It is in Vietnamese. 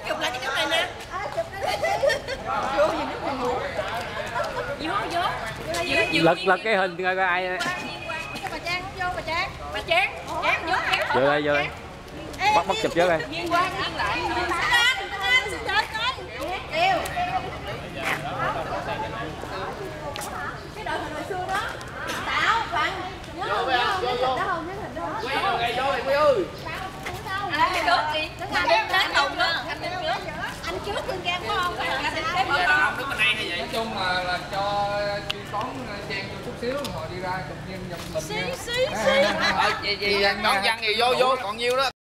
chụp lại cái này nè. Vô nhìn nó ngủ. Vô. Lật cái hình coi ai. Bà Trang vô bà Trang. Bà Trang vô. Vô đây. Bắt chụp trước đây. Nghiêng qua nghiêng lại. Xin chơi coi. Kêu. Cái đội hình hồi xưa đó. Tạo bạn. Nhớ không? Nhớ hình đó không? Quy ơi. Anh trước đi. Anh đến cùng đó. Anh trước trên cam có không? Không đứng bên đây hay vậy? Nói chung là cho chuyên toán Trang vô chút xíu rồi đi ra chụp nhiên nhập mình. Xí. Nón văn thì vô còn nhiêu đó.